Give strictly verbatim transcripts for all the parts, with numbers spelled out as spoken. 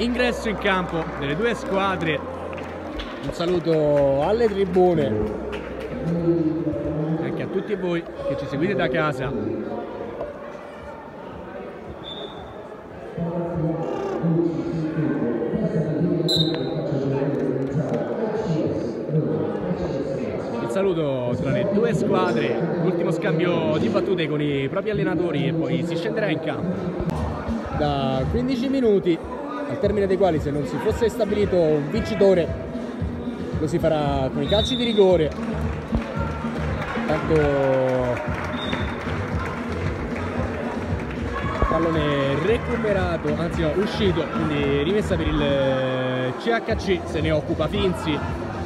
ingresso in campo delle due squadre. Un saluto alle tribune e anche a tutti voi che ci seguite da casa. Il saluto tra le due squadre, l'ultimo scambio di battute con i propri allenatori e poi si scenderà in campo. Da quindici minuti, al termine dei quali, se non si fosse stabilito un vincitore, lo si farà con i calci di rigore. Tanto pallone recuperato, anzi no, uscito, quindi rimessa per il C H C, se ne occupa Finzi.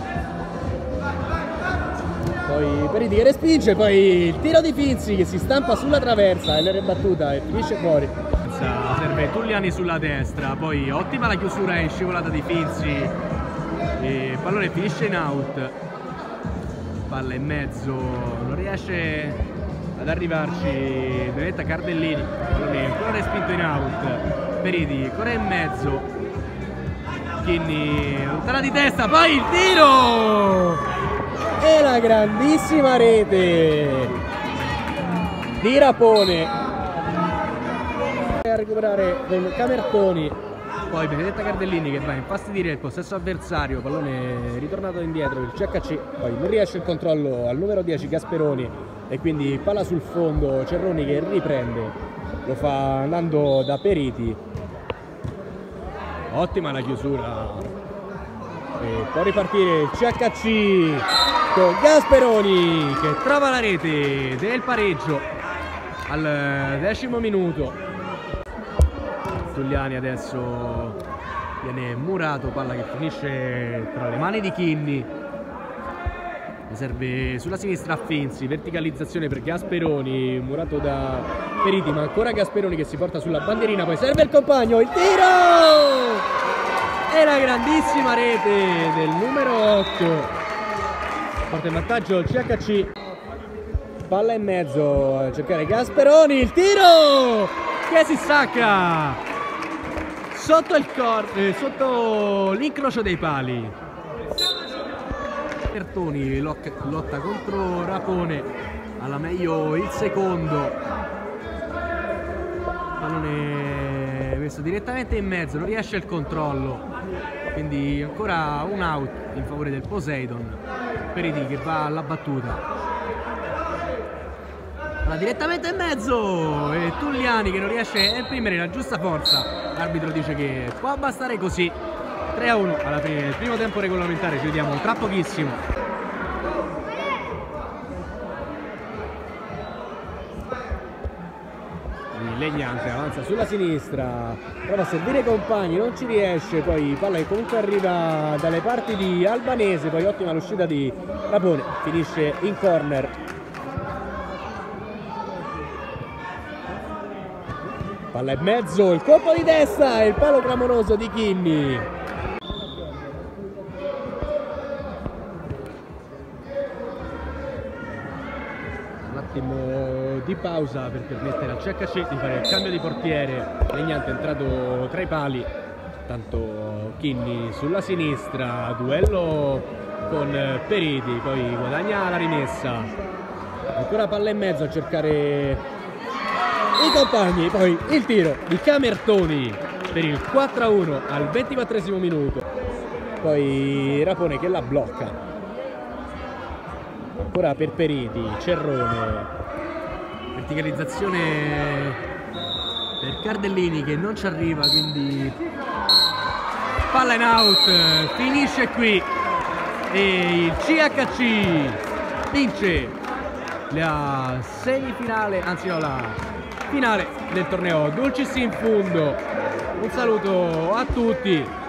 Poi Periti che respinge, poi il tiro di Finzi che si stampa sulla traversa e l'è ribattuta e finisce fuori. Serve Tulliani sulla destra, poi ottima la chiusura in scivolata di Finzi, il pallone finisce in out, palla in mezzo, non riesce ad arrivarci Benedetta Cardellini, pallone ancora respinto in out, Periti ancora in mezzo, Chinni lontana di testa, poi il tiro e la grandissima rete di Rapone a recuperare con Camertoni, poi Benedetta Cardellini che va a infastidire il possesso avversario, pallone ritornato indietro il C H C, poi non riesce il controllo al numero dieci Gasperoni e quindi palla sul fondo, Cerroni che riprende, lo fa andando da Periti, ottima la chiusura e può ripartire il C H C con Gasperoni che trova la rete del pareggio al decimo minuto. Tulliani adesso viene murato, palla che finisce tra le mani di Chinni, serve sulla sinistra a Finzi, verticalizzazione per Gasperoni, murato da Periti, ma ancora Gasperoni che si porta sulla bandierina, poi serve il compagno, il tiro e la grandissima rete del numero otto, porta in vantaggio il C H C, palla in mezzo a cercare Gasperoni, il tiro che si stacca sotto il cor eh, sotto l'incrocio dei pali. Bertoni lotta contro Rapone, alla meglio il secondo, pallone messo direttamente in mezzo, non riesce il controllo, quindi ancora un out in favore del Poseidon. Periti che va alla battuta, direttamente in mezzo e Tulliani che non riesce a imprimere la giusta forza, l'arbitro dice che può bastare così. Tre a uno alla fine del primo tempo regolamentare, ci vediamo tra pochissimo. Legnante avanza sulla sinistra, prova a servire i compagni, non ci riesce, poi palla che comunque arriva dalle parti di Albanese, poi ottima l'uscita di Rapone, finisce in corner. Palla in mezzo, il colpo di testa e il palo clamoroso di Chinni. Un attimo di pausa per permettere al C H C di fare il cambio di portiere. Legnante è entrato tra i pali, tanto Chinni sulla sinistra, duello con Periti, poi guadagna la rimessa. Ancora palla in mezzo a cercare i compagni, poi il tiro di Camertoni per il quattro a uno al ventiquattresimo minuto, poi Rapone che la blocca, ancora per Periti, Cerrone, verticalizzazione per Cardellini che non ci arriva, quindi palla in out, finisce qui e il C H C vince la semifinale, anzi no, la finale del torneo Dulcis in Fundo. Un saluto a tutti.